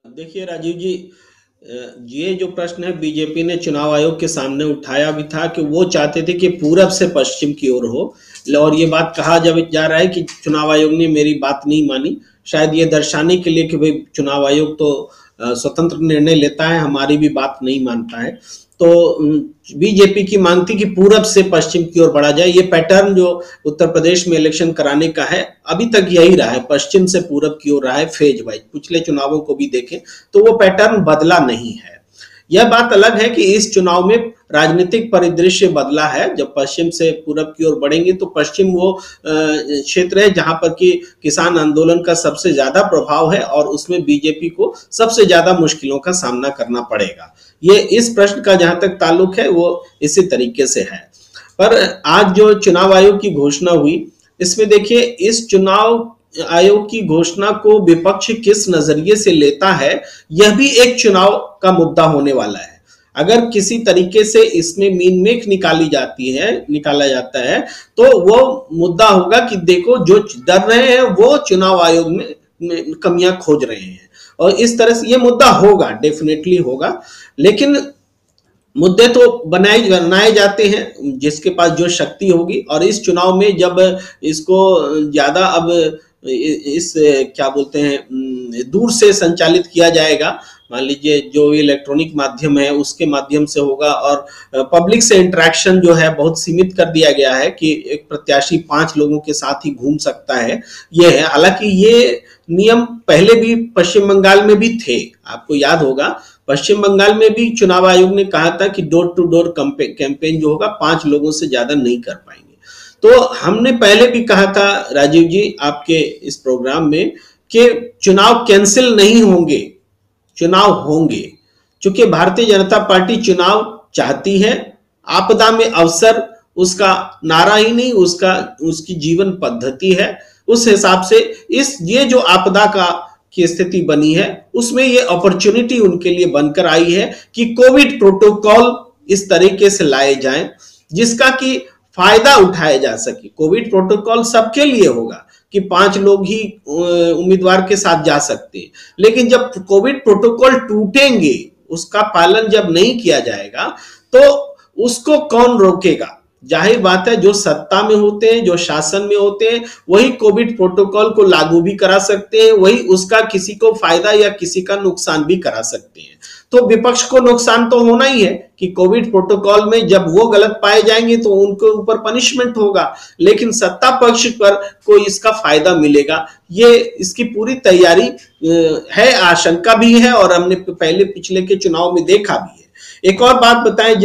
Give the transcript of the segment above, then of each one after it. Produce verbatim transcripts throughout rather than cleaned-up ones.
देखिए राजीव जी, अ, ये जो प्रश्न है बीजेपी ने चुनाव आयोग के सामने उठाया भी था कि वो चाहते थे कि पूरब से पश्चिम की ओर हो। और ये बात कहा जब जा रहा है कि चुनाव आयोग ने मेरी बात नहीं मानी, शायद ये दर्शाने के लिए कि भाई चुनाव आयोग तो अ, स्वतंत्र निर्णय लेता है, हमारी भी बात नहीं मानता है। तो बीजेपी की मांग थी कि पूरब से पश्चिम की ओर बढ़ा जाए। ये पैटर्न जो उत्तर प्रदेश में इलेक्शन कराने का है अभी तक यही रहा है, पश्चिम से पूरब की ओर रहा है फेज वाइज। पिछले चुनावों को भी देखें तो वो पैटर्न बदला नहीं है। यह बात अलग है कि इस चुनाव में राजनीतिक परिदृश्य बदला है। जब पश्चिम से पूरब की ओर बढ़ेंगे तो पश्चिम वो क्षेत्र है जहां पर कि किसान आंदोलन का सबसे ज्यादा प्रभाव है और उसमें बीजेपी को सबसे ज्यादा मुश्किलों का सामना करना पड़ेगा। ये इस प्रश्न का जहां तक ताल्लुक है वो इसी तरीके से है। पर आज जो चुनाव आयोग की घोषणा हुई, इसमें देखिए इस चुनाव आयोग की घोषणा को विपक्ष किस नजरिए से लेता है, यह भी एक चुनाव का मुद्दा होने वाला है। अगर किसी तरीके से इसमें मीन मेख निकाली जाती है निकाला जाता है तो वो मुद्दा होगा कि देखो जो डर रहे हैं वो चुनाव आयोग में, में कमियां खोज रहे हैं, और इस तरह से ये मुद्दा होगा, डेफिनेटली होगा। लेकिन मुद्दे तो बनाए बनाए जाते हैं जिसके पास जो शक्ति होगी, और इस चुनाव में जब इसको ज्यादा अब इस क्या बोलते हैं दूर से संचालित किया जाएगा, मान लीजिए जो इलेक्ट्रॉनिक माध्यम है उसके माध्यम से होगा, और पब्लिक से इंटरेक्शन जो है बहुत सीमित कर दिया गया है कि एक प्रत्याशी पांच लोगों के साथ ही घूम सकता है। ये है, हालांकि ये नियम पहले भी पश्चिम बंगाल में भी थे। आपको याद होगा पश्चिम बंगाल में भी चुनाव आयोग ने कहा था कि डोर टू डोर कैंपेन जो होगा पांच लोगों से ज्यादा नहीं कर पाएंगे। तो हमने पहले भी कहा था राजीव जी आपके इस प्रोग्राम में कि चुनाव कैंसिल नहीं होंगे, चुनाव होंगे। क्योंकि भारतीय जनता पार्टी चुनाव चाहती है। आपदा में अवसर उसका नारा ही नहीं, उसका उसकी जीवन पद्धति है। उस हिसाब से इस ये जो आपदा का की स्थिति बनी है उसमें ये अपॉर्चुनिटी उनके लिए बनकर आई है कि कोविड प्रोटोकॉल इस तरीके से लाए जाएं जिसका कि फायदा उठाया जा सके। कोविड प्रोटोकॉल सबके लिए होगा कि पांच लोग ही उम्मीदवार के साथ जा सकते हैं, लेकिन जब कोविड प्रोटोकॉल टूटेंगे, उसका पालन जब नहीं किया जाएगा तो उसको कौन रोकेगा। जाहिर बात है जो सत्ता में होते हैं, जो शासन में होते हैं, वही कोविड प्रोटोकॉल को लागू भी करा सकते हैं, वही उसका किसी को फायदा या किसी का नुकसान भी करा सकते हैं। तो विपक्ष को नुकसान तो होना ही है कि कोविड प्रोटोकॉल में जब वो गलत पाए जाएंगे तो उनके ऊपर पनिशमेंट होगा, लेकिन सत्ता पक्ष पर कोई इसका फायदा मिलेगा। ये इसकी पूरी तैयारी है, आशंका भी है, और हमने पहले पिछले के चुनाव में देखा भी है। एक और बात बताएं,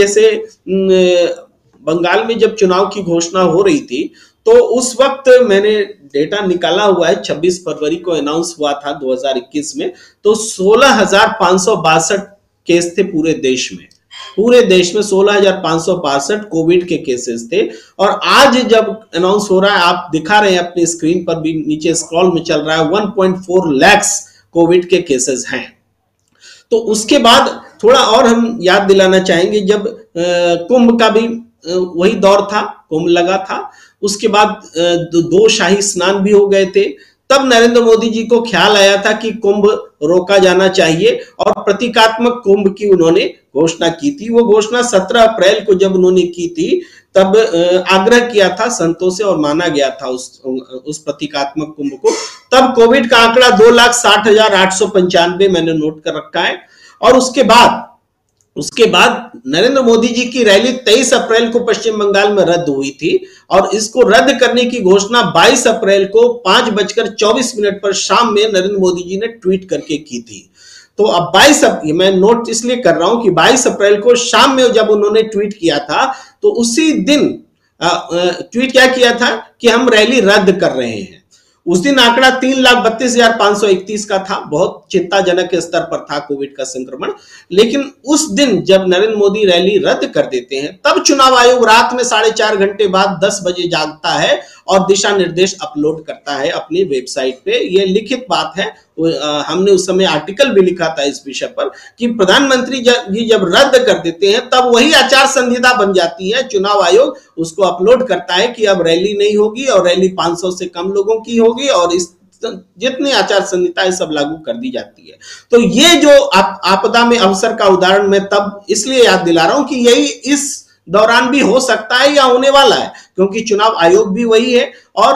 जैसे बंगाल में जब चुनाव की घोषणा हो रही थी तो उस वक्त मैंने डेटा निकाला हुआ है, छब्बीस फरवरी को अनाउंस हुआ था दो हज़ार इक्कीस में, तो सोलह हजार पांच सौ बासठ केस थे पूरे देश में। पूरे देश में सोलह हजार पांच सौ बासठ कोविड के केसेस थे। और आज जब अनाउंस हो रहा है, आप दिखा रहे हैं अपनी स्क्रीन पर भी, नीचे स्क्रॉल में चल रहा है, one point four lakh Covid के केसेस हैं। तो उसके बाद थोड़ा और हम याद दिलाना चाहेंगे, जब कुंभ का भी वही दौर था, कुंभ लगा था, उसके बाद दो शाही स्नान भी हो गए थे। तब नरेंद्र मोदी जी को ख्याल आया था कि कुंभ रोका जाना चाहिए और प्रतीकात्मक कुंभ की उन्होंने घोषणा की थी। वो घोषणा सत्रह अप्रैल को जब उन्होंने की थी तब आग्रह किया था संतों से और माना गया था उस उस प्रतीकात्मक कुंभ को। तब कोविड का आंकड़ा दो लाख साठ हजार आठ सौ पंचानवे मैंने नोट कर रखा है। और उसके बाद उसके बाद नरेंद्र मोदी जी की रैली तेईस अप्रैल को पश्चिम बंगाल में रद्द हुई थी, और इसको रद्द करने की घोषणा बाईस अप्रैल को पांच बजकर चौबीस मिनट पर शाम में नरेंद्र मोदी जी ने ट्वीट करके की थी। तो अब बाईस, मैं नोट इसलिए कर रहा हूं कि बाईस अप्रैल को शाम में जब उन्होंने ट्वीट किया था तो उसी दिन ट्वीट क्या किया था कि हम रैली रद्द कर रहे हैं। उस दिन आंकड़ा तीन लाख बत्तीस हजार पांच सौ इकतीस का था, बहुत चिंताजनक स्तर पर था कोविड का संक्रमण। लेकिन उस दिन जब नरेंद्र मोदी रैली रद्द कर देते हैं, तब चुनाव आयोग रात में साढ़े चार घंटे बाद दस बजे जागता है और दिशा निर्देश अपलोड करता है अपनी वेबसाइट पे। ये लिखित बात है, हमने उस समय आर्टिकल भी लिखा था इस विषय पर कि प्रधानमंत्री जी जब रद्द कर देते हैं तब वही आचार संहिता बन जाती है। चुनाव आयोग उसको अपलोड करता है कि अब रैली नहीं होगी और रैली पांच सौ से कम लोगों की होगी, और इस जितनी आचार संहिता है सब लागू कर दी जाती है। तो ये जो आप, आपदा में अवसर का उदाहरण मैं तब इसलिए याद दिला रहा हूं कि यही इस दौरान भी हो सकता है या होने वाला है, क्योंकि चुनाव आयोग भी वही है और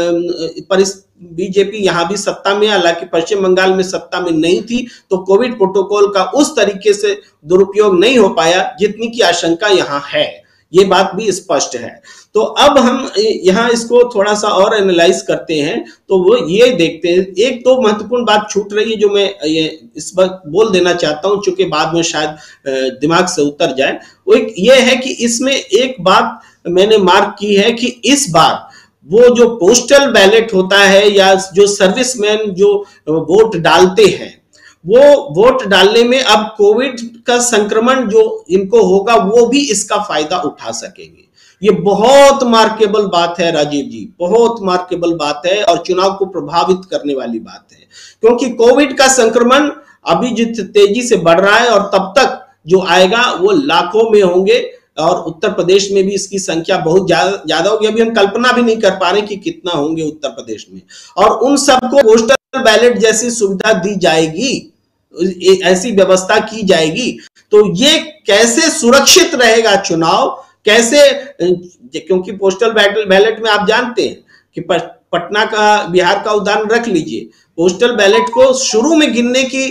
बीजेपी यहां भी सत्ता में, हालांकि पश्चिम बंगाल में सत्ता में नहीं थी, तो कोविड प्रोटोकॉल का उस तरीके से दुरुपयोग नहीं हो पाया जितनी की आशंका यहां है, ये बात भी स्पष्ट है। तो अब हम यहां इसको थोड़ा सा और एनालाइज करते हैं, तो वो ये देखते हैं, एक तो महत्वपूर्ण बात छूट रही है जो मैं ये इस वक्त बोल देना चाहता हूं, चूंकि बाद में शायद दिमाग से उतर जाए। वो एक ये है कि इसमें एक बात मैंने मार्क की है कि इस बार वो जो पोस्टल बैलेट होता है या जो सर्विसमैन जो वोट डालते हैं, वो वोट डालने में अब कोविड का संक्रमण जो इनको होगा वो भी इसका फायदा उठा सकेंगे। ये बहुत मार्केबल बात है राजीव जी, बहुत मार्केबल बात है और चुनाव को प्रभावित करने वाली बात है, क्योंकि कोविड का संक्रमण अभी जिस तेजी से बढ़ रहा है और तब तक जो आएगा वो लाखों में होंगे और उत्तर प्रदेश में भी इसकी संख्या बहुत ज्यादा होगी। अभी हम कल्पना भी नहीं कर पा रहे कि कितना होंगे उत्तर प्रदेश में, और उन सबको पोस्टल बैलेट जैसी सुविधा दी जाएगी, ऐसी व्यवस्था की जाएगी, तो ये कैसे सुरक्षित रहेगा चुनाव, कैसे, क्योंकि पोस्टल बैलेट में आप जानते हैं कि पटना का, बिहार का उदाहरण रख लीजिए, पोस्टल बैलेट को शुरू में गिनने की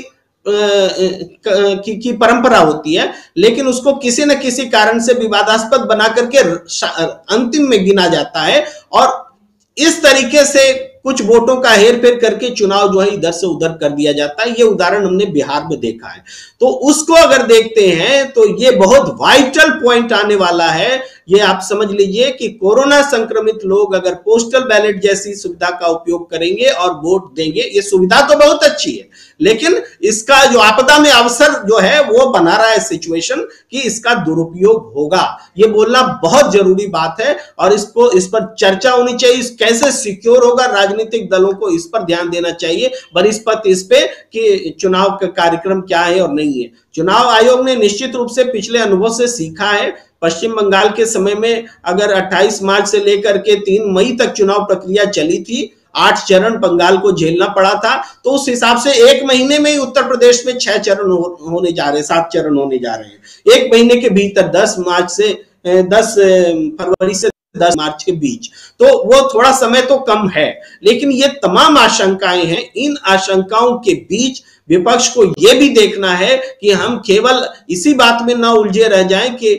की, की परंपरा होती है, लेकिन उसको किसी न किसी कारण से विवादास्पद बना करके अंतिम में गिना जाता है और इस तरीके से कुछ वोटों का हेरफेर करके चुनाव जो है इधर से उधर कर दिया जाता है। ये उदाहरण हमने बिहार में देखा है। तो उसको अगर देखते हैं तो ये बहुत वाइटल पॉइंट आने वाला है। ये आप समझ लीजिए कि कोरोना संक्रमित लोग अगर पोस्टल बैलेट जैसी सुविधा का उपयोग करेंगे और वोट देंगे, ये सुविधा तो बहुत अच्छी है, लेकिन इसका जो आपदा में अवसर जो है वो बना रहा है सिचुएशन कि इसका दुरुपयोग होगा। ये बोलना बहुत जरूरी बात है और इसको, इस पर चर्चा होनी चाहिए, कैसे सिक्योर होगा। राजनीतिक दलों को इस पर ध्यान देना चाहिए बनिस्पत इस पे कि चुनाव का कार्यक्रम क्या है और नहीं है। चुनाव आयोग ने निश्चित रूप से पिछले अनुभव से सीखा है। पश्चिम बंगाल के समय में अगर अट्ठाईस मार्च से लेकर के तीन मई तक चुनाव प्रक्रिया चली थी, आठ चरण बंगाल को झेलना पड़ा था, तो उस हिसाब से एक महीने में ही उत्तर प्रदेश में छह चरण हो, होने जा रहे हैं, सात चरण होने जा रहे हैं एक महीने के भीतर, दस मार्च से दस फरवरी से दस मार्च के बीच। तो वो थोड़ा समय तो कम है, लेकिन ये तमाम आशंकाएं हैं। इन आशंकाओं के बीच विपक्ष को यह भी देखना है कि हम केवल इसी बात में ना उलझे रह जाएं कि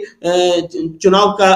चुनाव का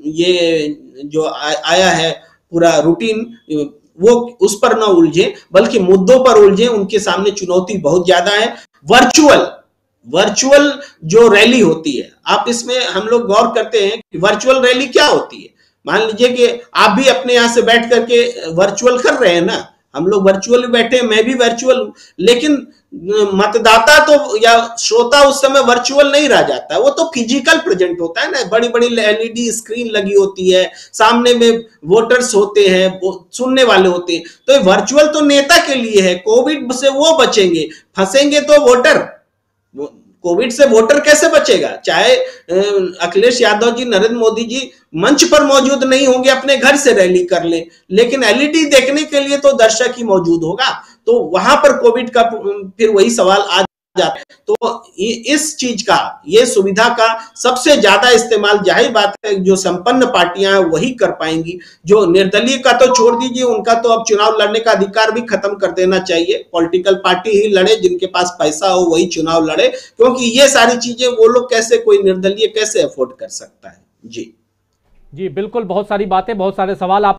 ये जो आया है पूरा रूटीन, वो उस पर ना उलझे, बल्कि मुद्दों पर उलझे। उनके सामने चुनौती बहुत ज्यादा है। वर्चुअल वर्चुअल जो रैली होती है, आप इसमें हम लोग गौर करते हैं कि वर्चुअल रैली क्या होती है। मान लीजिए कि आप भी अपने यहां से बैठ करके वर्चुअल कर रहे हैं ना, हम लोग वर्चुअल बैठे, मैं भी वर्चुअल हूं, लेकिन मतदाता तो या श्रोता उस समय वर्चुअल नहीं रह जाता है, वो तो फिजिकल प्रेजेंट होता है ना। बड़ी बड़ी एलईडी स्क्रीन लगी होती है, सामने में वोटर्स होते हैं, सुनने वाले होते हैं। तो ये वर्चुअल तो नेता के लिए है, कोविड से वो बचेंगे, फंसेंगे तो वोटर। कोविड से वोटर कैसे बचेगा? चाहे अखिलेश यादव जी, नरेंद्र मोदी जी मंच पर मौजूद नहीं होंगे, अपने घर से रैली कर ले, लेकिन एलईडी देखने के लिए तो दर्शक ही मौजूद होगा। तो वहां पर कोविड का फिर वही सवाल आ जाता है। तो इस चीज का, ये सुविधा का सबसे ज्यादा इस्तेमाल जाहिर बात है जो संपन्न पार्टियां हैं वही कर पाएंगी। जो निर्दलीय का तो छोड़ दीजिए, उनका तो अब चुनाव लड़ने का अधिकार भी खत्म कर देना चाहिए। पॉलिटिकल पार्टी ही लड़े, जिनके पास पैसा हो वही चुनाव लड़े, क्योंकि ये सारी चीजें वो लोग कैसे, कोई निर्दलीय कैसे अफोर्ड कर सकता है। जी जी बिल्कुल, बहुत सारी बातें, बहुत सारे सवाल आप